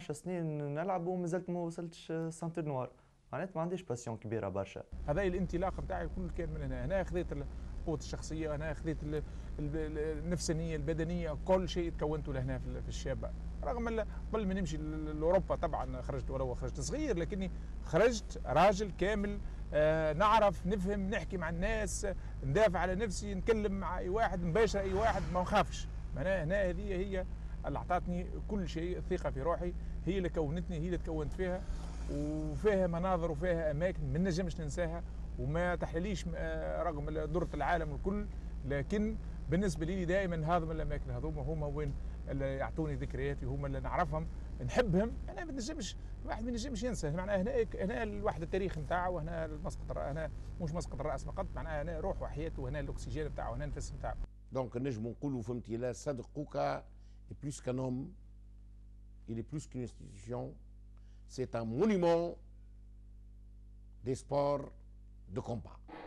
10 سنين نلعب ومازلت ما وصلتش سانتر نوار، معناتها ما عنديش باسيون كبيره برشا. هذا الانطلاق نتاعي كل كان من هنا خذيت القوة الشخصية، هنا خذيت النفسانية البدنية، كل شيء تكونته لهنا في الشابة. رغم قبل ما نمشي لاوروبا طبعا خرجت ولو خرجت صغير، لكني خرجت راجل كامل، نعرف نفهم نحكي مع الناس، ندافع على نفسي، نتكلم مع اي واحد، نباشر اي واحد، ما نخافش. معناها هنا هذه هي اللي اعطتني كل شيء، الثقة في روحي هي اللي كونتني، هي اللي تكونت فيها، وفيها مناظر وفيها اماكن ما نجمش ننساها وما تحليليش رغم ضرة العالم الكل. لكن بالنسبه لي دائما هذا من الاماكن هذوما هما وين اللي يعطوني ذكرياتي، هما اللي نعرفهم نحبهم. انا ما نجمش الواحد ما ينجمش ينسى. معناها هنا الواحد التاريخ نتاعه، وهنا المسقط، هنا مش مسقط الراس فقط، معناها هنا روح وحياته، وهنا الاكسجين نتاعه، وهنا النفس نتاعه. دونك نجموا نقولوا فهمتي لا صادق كوكا est plus qu'un homme, il est plus qu'une institution, c'est un monument des sports de combat.